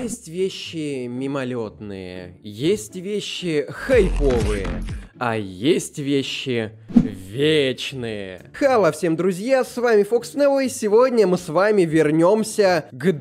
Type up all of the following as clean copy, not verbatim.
Есть вещи мимолетные, есть вещи хайповые, а есть вещи вечные. Хало всем, друзья, с вами FoxNevo, и сегодня мы с вами вернемся к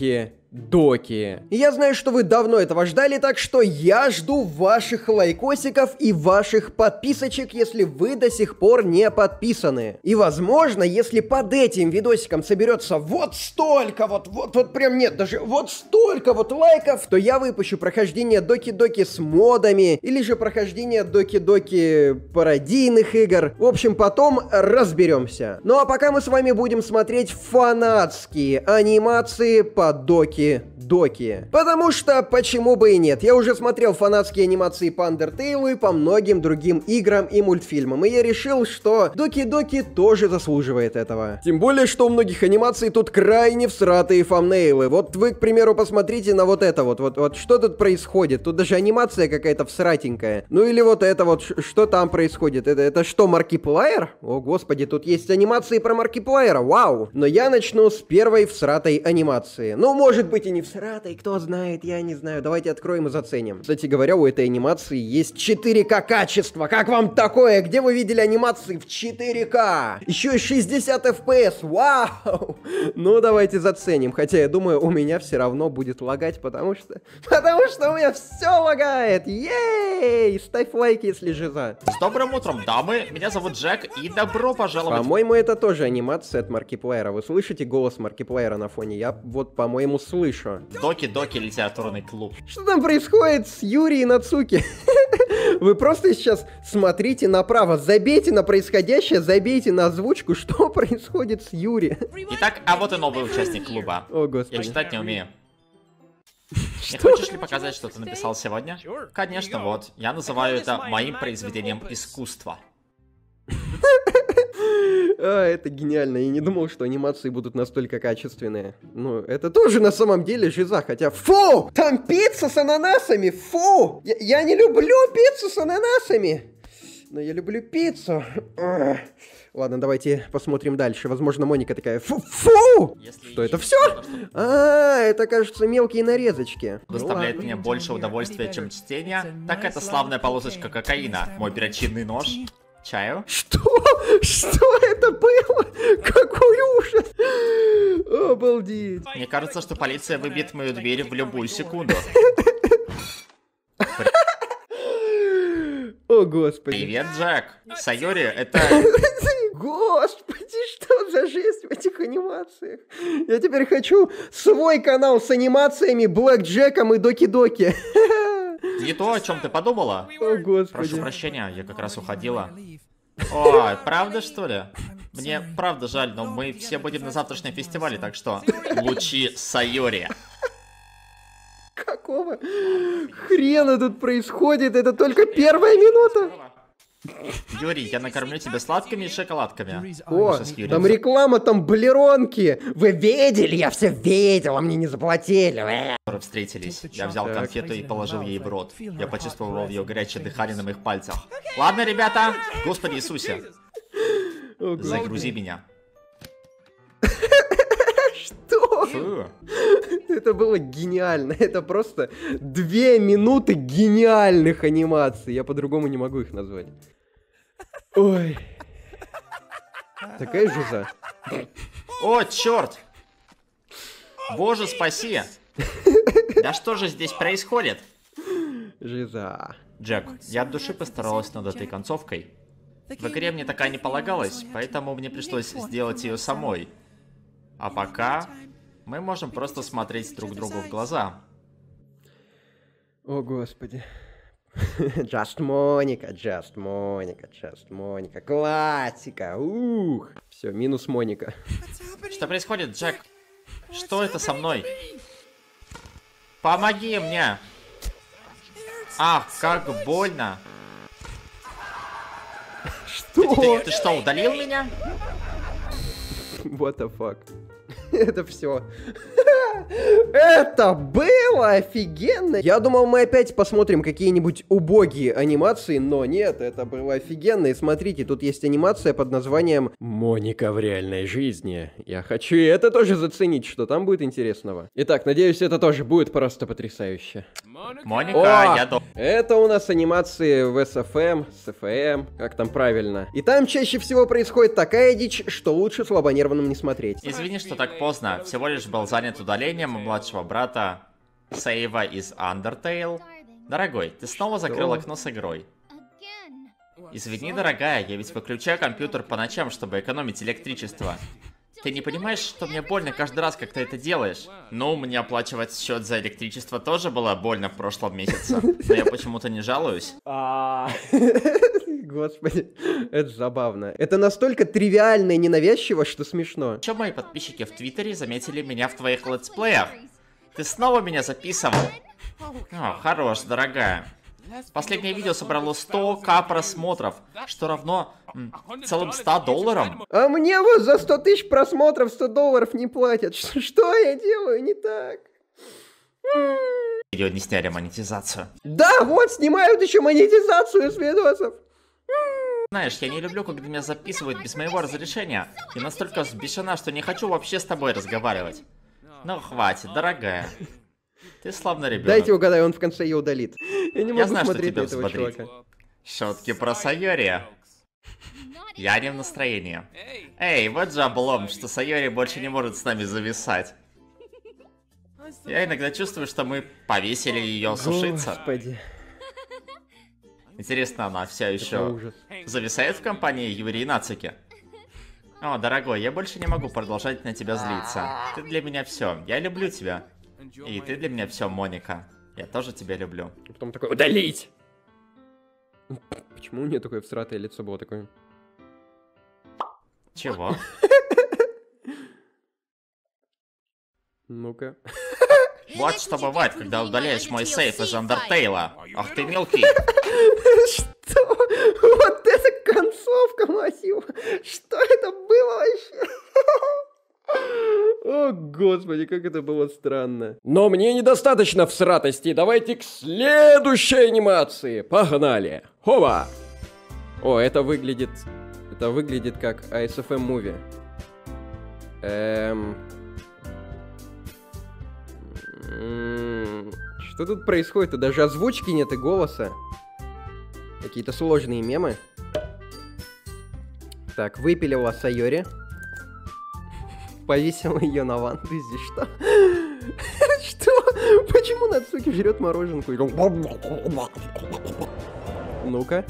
Доки. Я знаю, что вы давно этого ждали, так что я жду ваших лайкосиков и ваших подписочек, если вы до сих пор не подписаны. И возможно, если под этим видосиком соберется вот столько, вот прям нет, даже вот столько вот лайков, то я выпущу прохождение Доки-Доки с модами, или же прохождение Доки-Доки пародийных игр. В общем, потом разберемся. Ну а пока мы с вами будем смотреть фанатские анимации по Доки. Потому что, почему бы и нет, я уже смотрел фанатские анимации по Undertale и по многим другим играм и мультфильмам, и я решил, что Доки-Доки тоже заслуживает этого. Тем более, что у многих анимаций тут крайне всратые фамнейлы. Вот вы, к примеру, посмотрите на вот это вот что тут происходит? Тут даже анимация какая-то всратенькая. Ну или вот это вот, что там происходит? Это что, Маркиплеер? О, господи, тут есть анимации про Маркиплеера, вау! Но я начну с первой всратой анимации. Ну, может быть и не всратой, кто знает, я не знаю. Давайте откроем и заценим. Кстати говоря, у этой анимации есть 4К качество. Как вам такое? Где вы видели анимации в 4К? Еще и 60 FPS. Вау! Ну, давайте заценим. Хотя, я думаю, у меня все равно будет лагать, потому что у меня все лагает. Ей! Ставь лайк, если жиза. С добрым утром, дамы. Меня зовут Джек, и добро пожаловать. По-моему, это тоже анимация от Маркиплеера. Вы слышите голос Маркиплеера на фоне? Я вот, по-моему, слышу. Доки-Доки литературный клуб. Что там происходит с Юри и Нацуки? Вы просто сейчас смотрите направо, забейте на происходящее, забейте на озвучку, что происходит с Юри. Итак, а вот и новый участник клуба. О, господи. Я читать не умею. Не хочешь ли показать, что ты написал сегодня? Конечно, вот. Я называю это моим произведением искусства. Это гениально. Я не думал, что анимации будут настолько качественные. Ну, это тоже на самом деле жиза, хотя... Фу! Там пицца с ананасами! Фу! Я не люблю пиццу с ананасами! Но я люблю пиццу. Ладно, давайте посмотрим дальше. Возможно, Моника такая... Фу! Что это все? Это, кажется, мелкие нарезочки. Доставляет мне больше удовольствия, чем чтение. Так это славная полосочка кокаина. Мой перочинный нож. Чаю? Что? Что это было? Какой ужас! Обалдеть! Мне кажется, что полиция выбьет мою дверь в любую секунду. О, господи. Привет, Джек. Сайори, это... Господи, что за жесть в этих анимациях? Я теперь хочу свой канал с анимациями, Блэк Джеком и Доки-Доки. Не то, о чем ты подумала? О, господи. Прошу прощения, я как раз уходила. Ой, правда, что ли? Мне правда жаль, но мы все будем на завтрашнем фестивале, так что лучи Сайори. Какого хрена тут происходит? Это только первая минута. Юрий, я накормлю тебя сладкими и шоколадками. О, там реклама, там блеронки. Вы видели? Я все видел, а мне не заплатили. Встретились. Я взял конфету и положил ей в рот. Я почувствовал ее горячее дыхание на моих пальцах. Ладно, ребята. Господи Иисусе. Загрузи меня. Что? Фу. Это было гениально. Это просто 2 минуты гениальных анимаций. Я по-другому не могу их назвать. Ой. Такая жиза. О, черт! Боже, спаси! Да что же здесь происходит? Жиза. Джек, я от души постаралась над этой концовкой. В игре мне такая не полагалась, поэтому мне пришлось сделать ее самой. А пока мы можем просто смотреть друг другу в глаза. О, господи. Just Monica, Just Monica, Just Monica. Классика. Ух. Все, минус Моника. Что происходит, Джек? Что это со мной? Помоги мне! Ах, как больно! Что? Ты что, удалил меня? What the fuck? Это все. Это было офигенно! Я думал, мы опять посмотрим какие-нибудь убогие анимации, но нет, это было офигенно. И смотрите, тут есть анимация под названием «Моника в реальной жизни». Я хочу и это тоже заценить, что там будет интересного. Итак, надеюсь, это тоже будет просто потрясающе. Моника, О, я думаю... это у нас анимации в SFM, SFM, как там правильно. И там чаще всего происходит такая дичь, что лучше слабонервным не смотреть. Извини, что так поздно. Всего лишь был занят удалением младшего брата сейва из Undertale. Дорогой, ты снова закрыл окно с игрой. Извини, дорогая, я ведь выключаю компьютер по ночам, чтобы экономить электричество. Ты не понимаешь, что мне больно каждый раз, как ты это делаешь? Ну, мне оплачивать счет за электричество тоже было больно в прошлом месяце. Но я почему-то не жалуюсь. Господи, это забавно. Это настолько тривиально и ненавязчиво, что смешно. Еще мои подписчики в Твиттере заметили меня в твоих летсплеях. Ты снова меня записывал? О, хорош, дорогая. Последнее видео собрало 100к просмотров, что равно целым $100. А мне вот за 100 тысяч просмотров $100 не платят. Что я делаю не так? Видео не сняли монетизацию. Да, вот, снимают еще монетизацию с видосов. Знаешь, я не люблю, когда меня записывают без моего разрешения. Я настолько взбешена, что не хочу вообще с тобой разговаривать. Ну, хватит, дорогая. Ты славный ребенок. Дайте угадаю, он в конце ее удалит. Я не могу знаю, смотреть что на тебя этого взбодрит. чувака. Шутки про Сайори. Я не в настроении. Эй, вот же облом, что Сайори больше не может с нами зависать. Я иногда чувствую, что мы повесили ее сушиться. Господи. Интересно, она все Это еще ужас. зависает в компании Юрии и Нацуки? О, дорогой, я больше не могу продолжать на тебя злиться. Ты для меня все. Я люблю тебя. И ты для меня все, Моника. Я тоже тебя люблю. И потом такой, удалить! Почему у нее такое всратое лицо было такое? Чего? Ну-ка. Вот что бывает, когда удаляешь мой сейф из Андертейла. Ах ты мелкий. Что? Вот это концовка, мать его! Что это было вообще? О, господи, как это было странно. Но мне недостаточно всратости. Давайте к следующей анимации. Погнали. Хова! О, это выглядит как ASFM Movie. Что тут происходит? Тут даже озвучки нет и голоса. Какие-то сложные мемы. Так, выпилила Сайори. Повесила ее на ванну. Здесь что? Что? Почему Нацуки жрет мороженку? Ну-ка.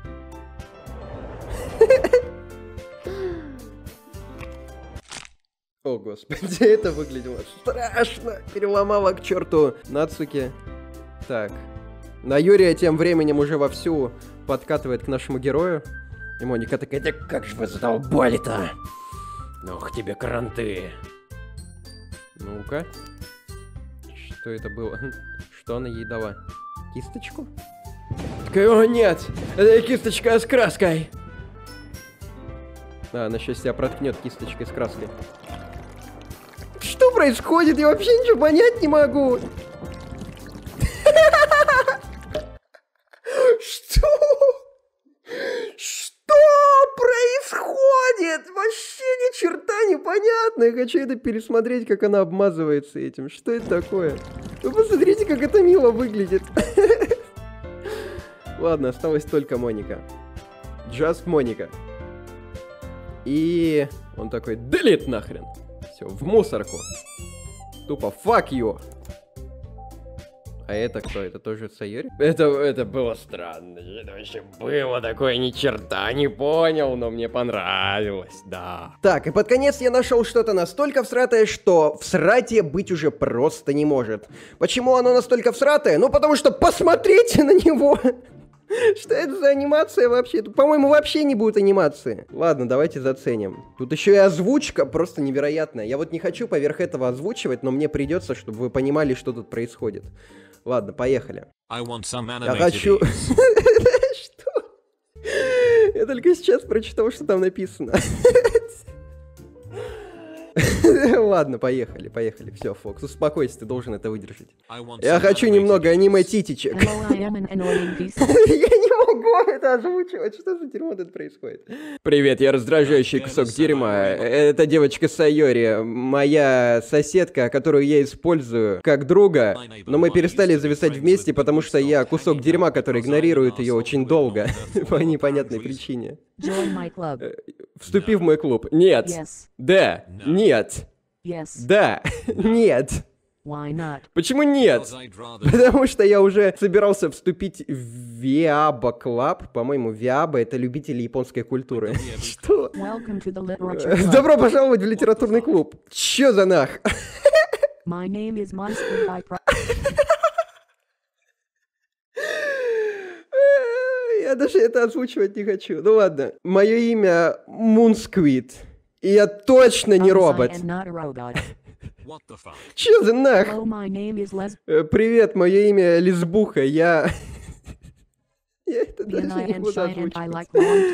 О, господи, это выглядело страшно. Переломала к черту Нацуки. Так. Юрия тем временем уже вовсю подкатывает к нашему герою. И Моника такая, да как же вы задолбали-то? Ох, тебе кранты. Ну-ка. Что это было? Что она ей дала? Кисточку? Такая, о нет! Это кисточка с краской! А, она сейчас себя проткнет кисточкой с краской. Что происходит? Я вообще ничего понять не могу. Что? Что происходит? Вообще ни черта непонятно. Я хочу это пересмотреть, как она обмазывается этим. Что это такое? Вы посмотрите, как это мило выглядит. Ладно, осталась только Моника. Just Моника. И он такой, делит нахрен. Все, в мусорку. Тупо, fuck you. А это кто? Это тоже Сайори? Это было странно. Это вообще было такое, ни черта не понял, но мне понравилось, да. Так, и под конец я нашел что-то настолько всратое, что всратие быть уже просто не может. Почему оно настолько всратое? Ну, потому что посмотрите на него. Что это за анимация вообще? Тут, по-моему, вообще не будет анимации. Ладно, давайте заценим. Тут еще и озвучка просто невероятная. Я вот не хочу поверх этого озвучивать, но мне придется, чтобы вы понимали, что тут происходит. Ладно, поехали. Я хочу... Что? Я только сейчас прочитал, что там написано. Ладно, поехали. Все, Фокс, успокойся, ты должен это выдержать. Я хочу немного аниме-титичек. Я не могу это озвучивать. Что за дерьмо тут происходит? Привет, я раздражающий кусок дерьма. Это девочка Сайори, моя соседка, которую я использую как друга, но мы перестали зависать вместе, потому что я кусок дерьма, который игнорирует ее очень долго, по непонятной причине. Вступи в мой клуб. Нет. Да. Нет. Да. Нет. Почему нет? Потому что я уже собирался вступить в Виаба Клаб. По-моему, Виаба — это любители японской культуры. Что? Добро пожаловать в литературный клуб. Чё за нах? Я даже это озвучивать не хочу. Ну ладно. Мое имя Мунсквит. И я точно не робот. Чё за нах? Привет, мое имя Лесбуха. Я это даже не буду озвучивать.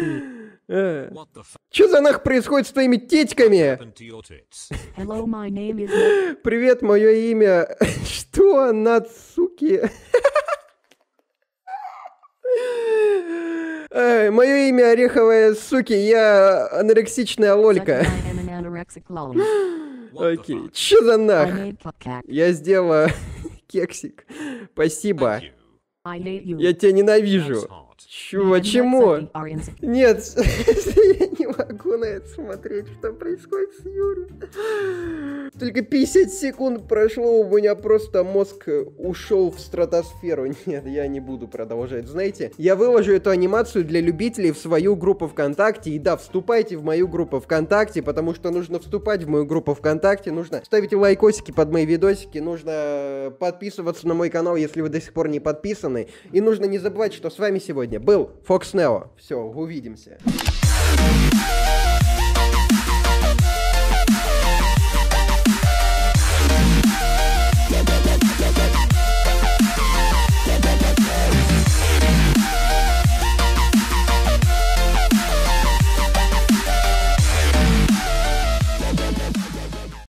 Чё за нах происходит с твоими титьками? Привет, мое имя... Что? Нацуки? Мое имя Ореховая Суки, я анорексичная лолька. Окей, чё за нах? Я сделала кексик. Спасибо. Я тебя ненавижу. Почему? Нет, я не могу на это смотреть, что происходит с Юрой. Только 50 секунд прошло, у меня просто мозг ушел в стратосферу. Нет, я не буду продолжать. Знаете, я выложу эту анимацию для любителей в свою группу ВКонтакте. И да, вступайте в мою группу ВКонтакте, потому что нужно вступать в мою группу ВКонтакте. Нужно ставить лайкосики под мои видосики. Нужно подписываться на мой канал, если вы до сих пор не подписаны. И нужно не забывать, что с вами сегодня был Фокс Нео. Все, увидимся.